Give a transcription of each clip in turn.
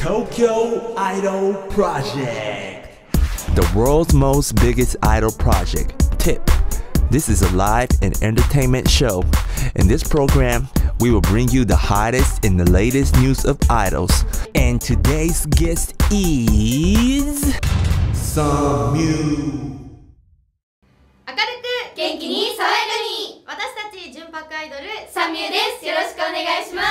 Tokyo Idol Project, the world's most biggest idol project. Tip: this is a live and entertainment show. In this program, we will bring you the hottest and the latest news of idols. And today's guest is SUNMYU. 明るく元気に爽やかに、私たち純白アイドルSUNMYUです。よろしくお願いします。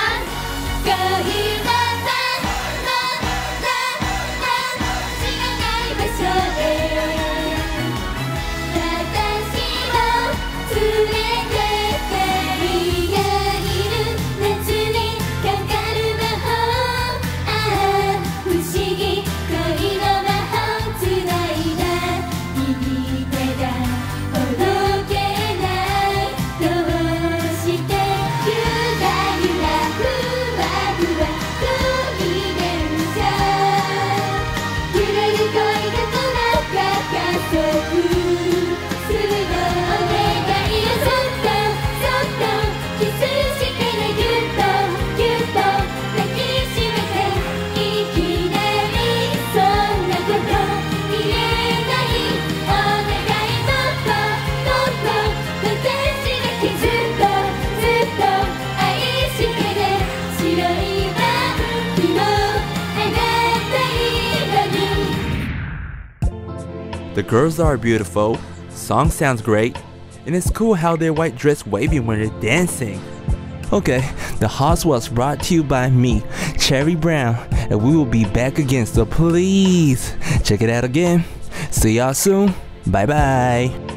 The girls are beautiful, song sounds great, and it's cool how their white dress waving when they're dancing. Okay, the House was brought to you by me, Cherry Brown, and we will be back again, so please check it out again. See y'all soon. Bye bye.